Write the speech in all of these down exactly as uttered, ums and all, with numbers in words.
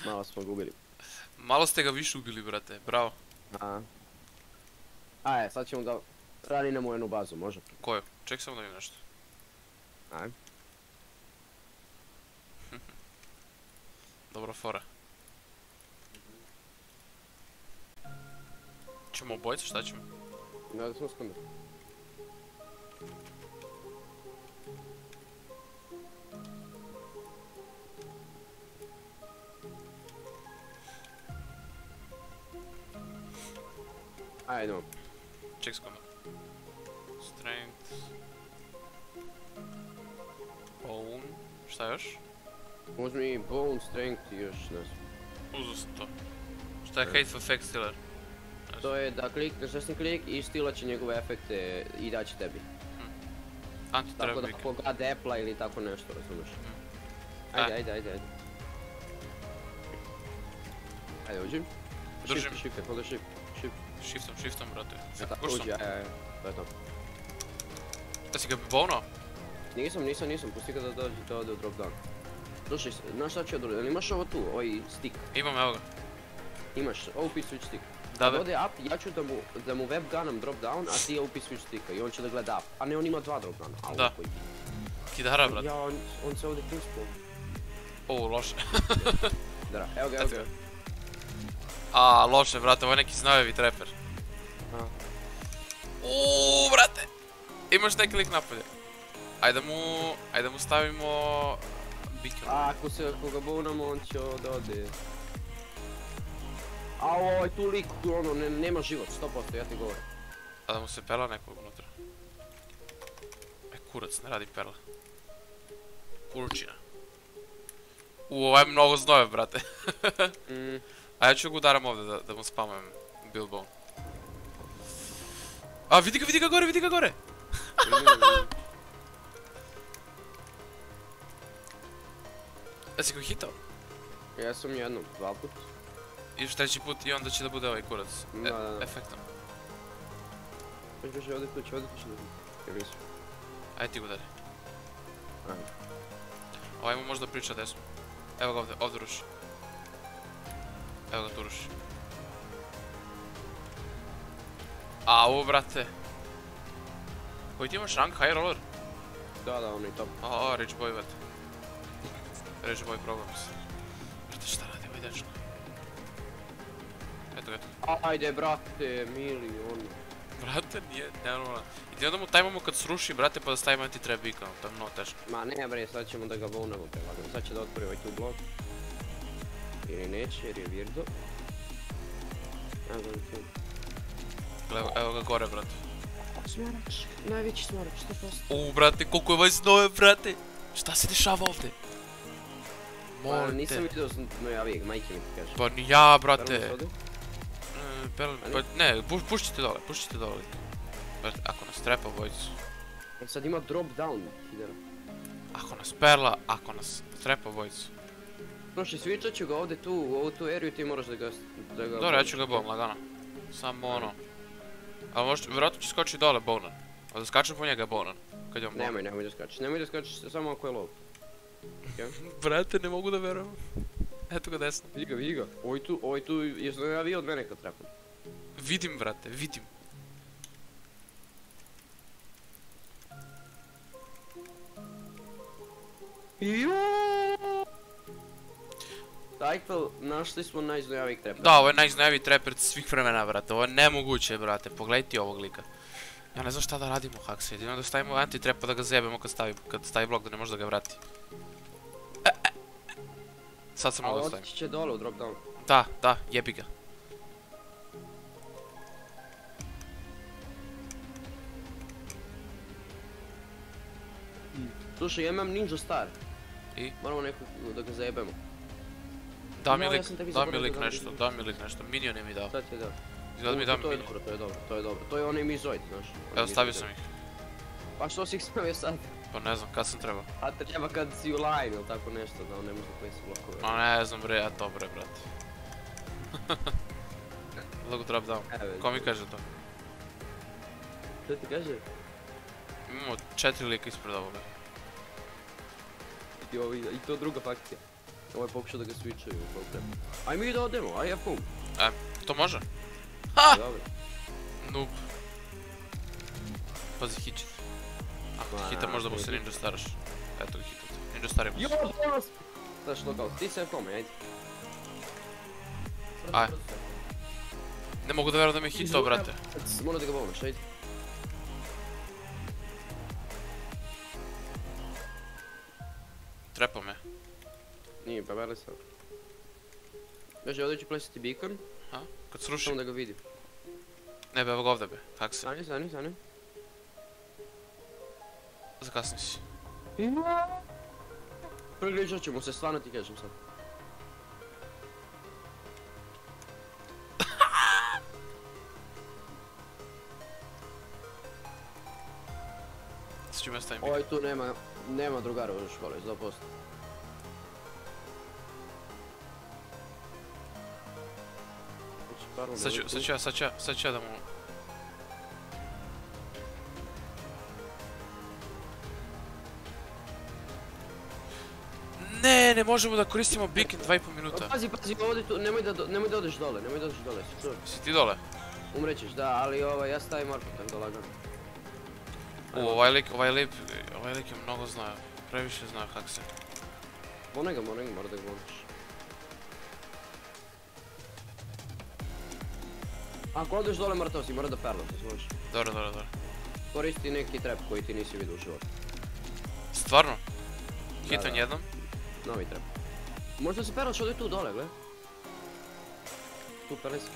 Malo smo gubili. Malo ste ga više ubili, brate, bravo. A, Ajde, sad ćemo da ranimo jednu bazu, može? Koju? Ček samo da vidim nešto. Ajde. Dobra fora. Ćemo obojice, šta ćemo? Da, da smo skonda. Ajde, idemo. Ček sekundu. Strength. Bone. Šta još? Uzmi bone, strength i još ne znam. Uzu sam to. Šta je Hateful Effect Stealer? To je da klikneš desni klik i stilat će njegove efekte i daće tebi. Tako da Anti-trap ako ga depla ili tako nešto, razumiješ. Ajde, ajde, ajde, ajde. Ajde, uđi. Držim. Shift, shift, hold shift, shift. Shiftom, shiftom, brate. Ja tako, Puštam. uđi, ajde, ajde, to je to. Da si ga bonao? Nisam, nisam, nisam, pusti ga da dođe, da ode u drop down. Slušaj, znaš šta ću odraditi, imaš ovo tu, ovaj stick. Imam, evo ga. Imaš O P switch stick. Da, Kad da. ode up, ja ću da mu, da mu webgunom drop down, a ti O P switch sticka i on će da gleda up. A ne, on ima dva drop downa, a Da. ovo koji. Kidara, brate. Ja, on, on se ovdje puspao. O, loše. Da, evo ga, evo ga. A, loše, brate, ovo je neki znojevi treper. Aha. Uuuu, brate! Imaš neki lik napolje. Ajde mu, ajde mu stavimo... beacon. A ako se, ako ga bonamo, on će da ode. A ovaj tu lik, ono, ne, nema život, sto posto, ja ti govorim. A da mu se pela nekog unutra. E, kurac, ne radi perla. Kuručina. U, ovaj je mnogo znojev, brate. Mm. A ja ću ga udaram ovdje da, da mu spamujem Bilbo. A, vidi ga, vidi ga gore, vidi ga gore! Jesi ga hitao? Ja sam jednom, dva put. I još treći put i onda će da bude ovaj kurac. E, Da, da, da. efektom. Još još ovdje kuće, ovdje kuće da vidim. Jel nisu? Ajde ti ga udari. Ajde. Ovaj mu možda priča desno. Evo ga ovdje, ovdje ruši. Evo ga tu ruši. Au, brate. Koji ti imaš rank, high roller? Da, da, ono i top. A, a, Rage Boy, brate. Rage Boy programs. Brate, šta radi ovaj dečko? Eto ga, eto ga. Ajde, brate, milion. Brate, nije normalno. I ti onda mu tajmamo kad sruši, brate, pa da stavimo anti-trap beacon, to je mnogo teško. Ma ne bre, sad ćemo da ga bonamo prelagano. Sad će da otvori ovaj tu blok. Ili neće, jer je weirdo. Ne znam tu. Evo, evo ga gore, brate. Smjarač, najveći smjarač, sto posto. Uuu, brate, koliko je ovaj znoje, brate! Šta se dešava ovdje? Pa Molim nisam te. vidio, no ja vijek, majke mi ti kaže. Pa ni ja, Brate. brate. E, Pel, pa ne, puš, pušćite dole, pušćite dole. Brate, ako nas trepa bojicu. On sad ima drop down, hidera. Ako nas perla, ako nas trepa bojicu. Prošli, switchat ću ga ovdje tu, u ovu tu eriju, ti moraš da ga... Da ga Dobro, ja ću ga bom, lagano. Samo ono. Ali možda, vjerojatno će skočiti dole bonan. A da skačem po njega bonan. Kad je on bonan. Nemoj, nemoj da skačeš, nemoj da skačeš samo ako je low. Brate, ne mogu da verujem. Eto ga desno. Vidi ga, vidi ga. Ovaj tu, ovaj tu je znojavio od mene kad trepam. Vidim, brate, vidim. Juuu! Tajkvel, našli smo najznojavijeg trepa. Da, ovo je najznajaviji treper svih vremena, brate. Ovo je nemoguće, brate. Pogledaj ti ovog lika. Ja ne znam šta da radimo, Hax. Jedino da stavimo anti-trap pa da ga zjebemo kad stavi, kad stavi blok da ne može da ga vrati. E, e. Sad sam mogu da Ali stavim. otići će dole u drop down. Da, da, jebi ga. Slušaj, ja imam Ninja Star. I? Moramo nekog da ga zajebemo. Da mi No, ja lik, sam tebi da mi zaboravio lik da dam nešto, Ninja. da mi lik nešto. Minion je mi dao. Sad ti je dao. Izgleda mi U, da mi To je minion. dobro, to je dobro, to je dobro, to je dobro. To je onaj mizoid, znaš. Evo, stavio sam ih. Pa što si ih stavio sad? Pa ne znam, kad sam trebao. A treba kad si u line ili tako nešto, da on ne može da plesi blokove. Ma ne znam bre, ja to bre, brate. Logo drop down. Evo, Ko mi kaže to? Što ti kaže? Imamo četiri lika ispred ovoga. I, ovi, I to druga fakcija. Ovo je pokušao da ga switchaju. Aj mi da odemo, aj ja pum. E, to može? Ha! Dobro. Noob. Pazi, hićit. Ako hita možda mu se ninja staraš. Eto ga hitate. Ninja starimo se. Jo, bonus! Znaš, lokal, ti se pome, ajde. Aj. Ne mogu da verujem da mi je hitao, brate. Moram da ga bonus, ajde. Trepa me. Nije, pa veli sam. Beže, ovdje ću plesiti beacon. A? Kad srušim? Samo da ga vidim. Ne be, evo ga ovdje be. Kak se? Stani, stani, stani. Zakasni si. Približat ćemo se, stvarno ti kažem sad. S čime stavim beacon? Ovaj tu nema, nema drugara u škole, sto posto. Sad ću, sad ću ja, sad ću ja, sad ću ja da mu... Ne, ne možemo da koristimo beacon dva i pol minuta. Pazi, pazi, ovdje tu, nemoj da, nemoj da odeš dole, nemoj da odeš dole, si čuo? Si ti dole? Umrećeš, da, ali ovaj, ja stavim marku, tako da lagano. O, ovaj lik, ovaj lik, ovaj lik je mnogo znao, previše znao kak se. Monaj ga, monaj ga, mora da ga monaš. Ako odeš dole mora to si, mora da perlam, to služi. Dobro, dobro, dobro. Koristi neki trap koji ti nisi vidio u životu. Stvarno? Da, Hitan da. jednom? Novi trap. Možda se perlaš ovdje tu dole, gle. Tu perli se.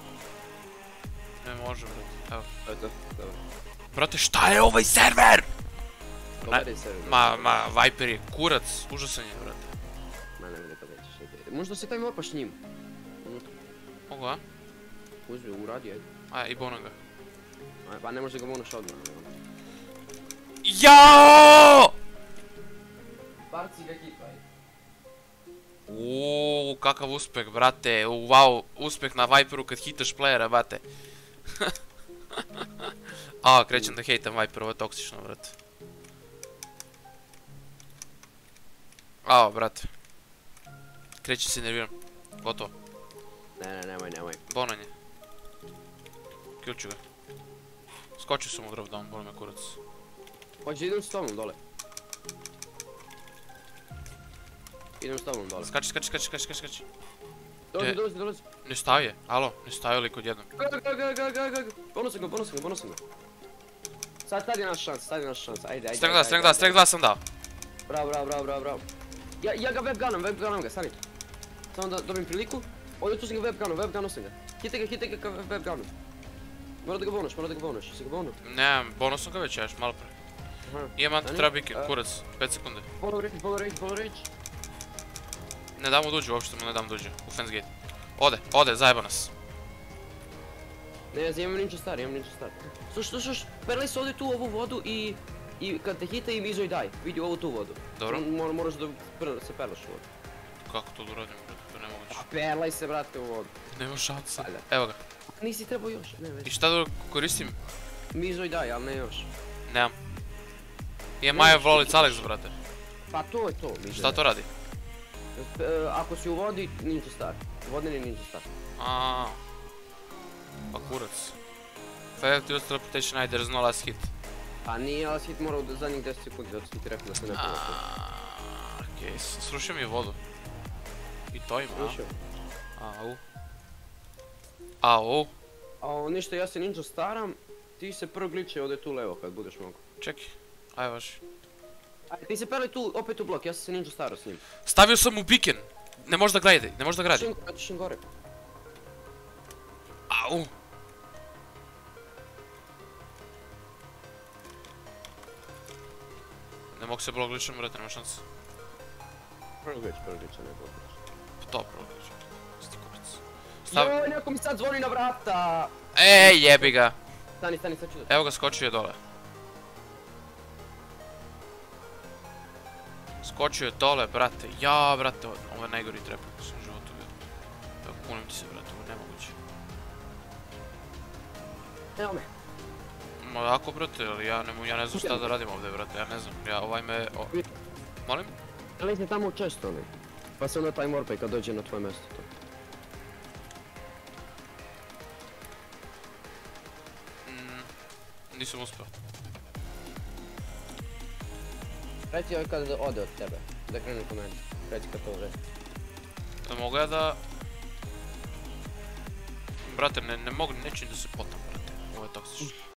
Ne može, brate, evo. Eto, dobro. Brate, šta je ovaj server? Doberi se. Ma, ma, Viper je kurac, užasan je, brate. Ma ne vidi pa nećeš ide. Možda se taj morpaš s njim. Mogu, a? Uzmi, uradi, ajde. A, i bono ga. Aj, pa ne može ga monaš odmah. Jao! Barci ga hitvaj. Uuuu, kakav uspeh, brate, u, wow, uspeh na Viperu kad hitaš playera, brate. A, krećem da hejtam Viper, ovo je toksično, brate. Ao, brate. Krećem se nerviram. Gotovo. Ne, ne, nemoj, nemoj. Bonan je. Killću ga. Skočio sam u drop down, boli me kurac. Hoće, idem s tobom dole. Idem s tobom dole. Skači, skači, skači, skači, skači. Dolazi, dolazi, dolazi. Ne staje, alo, ne staje lik odjednom. Ga, ga, ga, ga, ga, ga. Bonusam ga, bonusam ga, bonusam ga. Sad, sad je naš šans, sad je naš šans, ajde, ajde. Streng dva, streng dva, streng dva sam dao. Bravo, bravo, bravo, bravo, bravo. Ja, ja ga webgunam, webgunam ga, stani. Samo da dobijem priliku. Ovdje tu sam ga webgunam, webgunam sam ga. Hitaj ga, hitaj ga ka webgunam. Mora da ga bonuš, mora da ga bonuš, si ga bonu? Ne, bonus sam ga već, ja još malo pre. Imam anti, treba beacon, kurac, pet sekunde. Follow rage, follow rage, follow rage. Ne dam mu duđe, uopšte mu ne dam duđe, u fence gate. Ode, ode, zajeba nas. Ne, ja imam ninja star, imam ninja star. Sluš, sluš, sluš, perli se ovdje tu ovu vodu i... I kad te hita i mizoj daj, vidi ovu tu vodu. Dobro. Mor, moraš da se perlaš u vodu. Kako to da uradim, brate, to je nemoguće. A perlaj se, brate, u vodu. Nema šanse. Valjda. Evo ga. Nisi trebao još, ne već. I šta da koristim? Mizoj daj, ali ne još. Nemam.Ije Maja Vrolic Alex, brate. Pa to je to, mizoj Šta to radi? daj. E, ako si u vodi, ninja star. Vodneni ninja star. Aaaa. Pa kurac. Fail to use teleportation, aj, there's no last hit. Pa nije, ali hit mora u zadnjih deset sekundi, zato sam ti rekao da se ne povati. Aaaa, okej, srušio mi je vodu. I to ima, a? Slušao. Au. Au. A ništa, ja se ninja staram, ti se prvo gliče ovdje tu levo kad budeš mogu. Čekaj, aj važi. Ajde, ti se perli tu, opet u blok, ja sam se ninja starao s njim. Stavio sam mu beacon. Ne može da gradi, ne može da gradi. Otišem gore. Au. Ne mogu se blok glitchom, brate, nema šanse. Prvo glitch, prvo glitch, ne blok glitch. To prvo glitch. Sti kurac. Stav... Joj, neko mi sad zvoni na vrata! Ej, jebi ga. Stani, stani, sad ću da... Evo ga, skočio je dole. Skočio je dole, brate. Ja, brate, ovo je najgori trap u svom životu vidio. Evo, kunim ti se, brate, ovo je nemoguće. Evo me. Ma jako, brate, ali ja ne, ja ne znam šta da radim ovdje, brate, ja ne znam. Ja, ovaj me... O... Molim? Lezi tamo često, ne. Pa se onda time warpa i kad dođe na tvoje mjesto. To. Mm, nisam uspio. Reci ovaj kad ode od tebe, da krenu ko meni. Reci kad to ode. Da mogu ja da... Brate, ne, ne mogu nečim da se potam, brate. Ovo je toksično.